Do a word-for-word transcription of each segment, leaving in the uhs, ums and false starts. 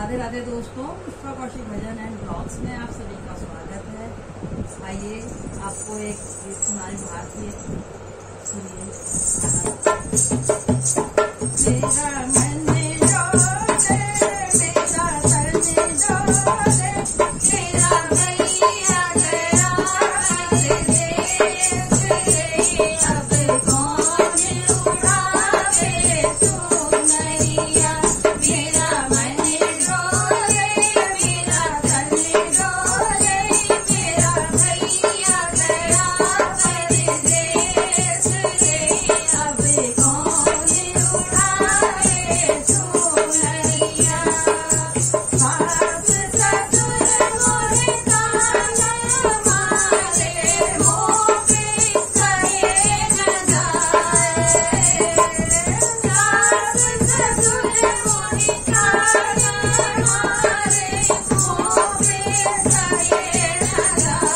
राधे राधे दोस्तों, पुष्पा कौशिक भजन and blogs में आप सभी का स्वागत है। आइए आपको एक गीत सुनाई भारतीय सुनिए। मेरा मन डोले, मेरा तन डोले, मेरा भैया गया परदेस रे, अब कौन उड़ावे तू नैया। मेरा मन डोले, मेरा तन डोले, मेरा भैया गया परदेस रे, अब कौन उड़ावे तू नैया। सास ससुर मोरे ताना मारे, मोह पे कहे न जाए। सास ससुर मोरे ताना मारे, मोह पे कहे न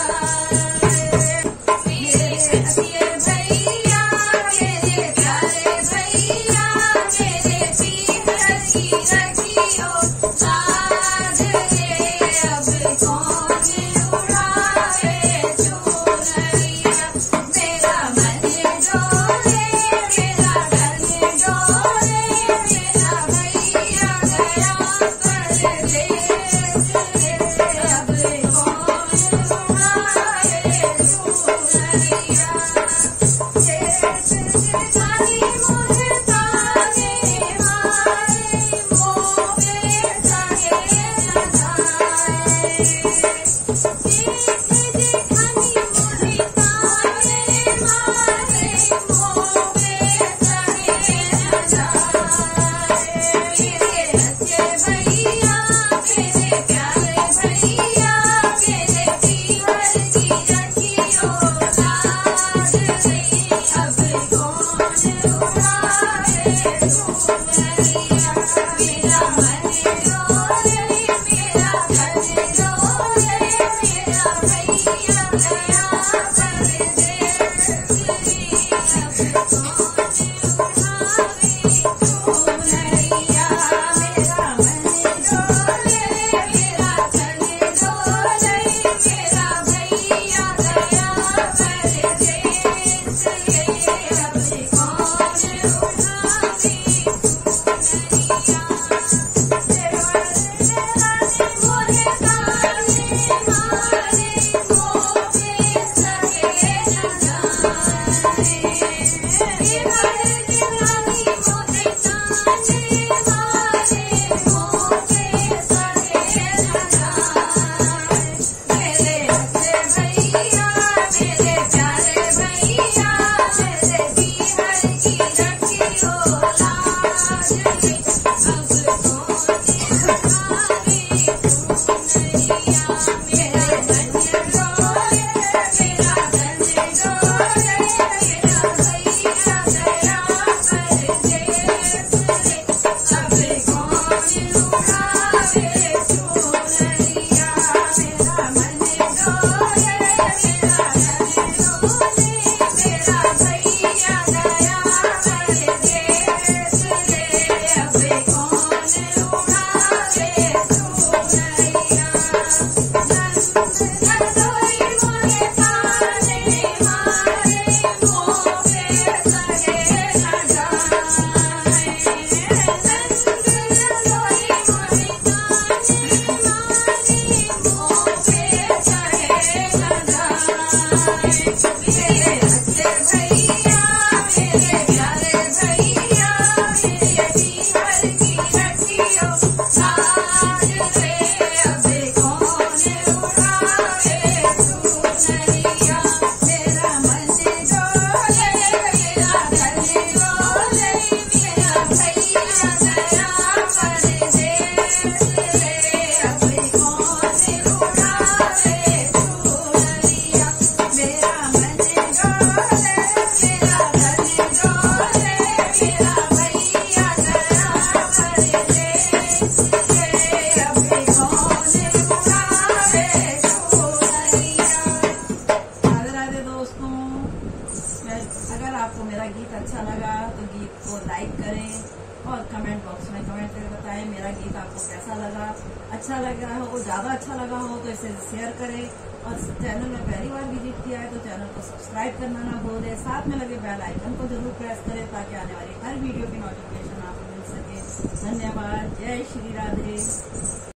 जाए। मेरे अच्छे भैया, मेरे प्यारे भैया, मेरे पीर की रखियो साज रे, अब कौन उड़ावे चुनरिया। मेरा मन डोले, मेरा तन डोले, मेरा भैया गया परदेस रे, अब कौन उड़ावे चुनरिया। देश जानी मुझे ताने मारे, मोह पे कहे न जाए। देश जेठानी मुझे ताने मारे, मोह पे कहे न जाए। मेरे अच्छे भैया, मेरे प्यारे भैया, मेरे पीर की रखियो लाज रे, अब कौन उड़ावे चुनरिया। मेरा मन डोले, मेरा तन डोले, मेरा भैया गया परदेस रे, अब कौन उड़ावे चुनरिया। मेरा मन डोले, मेरा तन डोले, मेरा भैया गया परदेस रे, अब कौन उड़ावे चुनरिया। होगा। अच्छा लग रहा हो, ज्यादा अच्छा लगा हो तो इसे शेयर करें, और चैनल में पहली बार विजिट किया है तो चैनल को सब्सक्राइब करना ना भूलें। साथ में लगे बेल आइकन को जरूर प्रेस करें ताकि आने वाली हर वीडियो की नोटिफिकेशन आपको मिल सके। धन्यवाद। जय श्री राधे।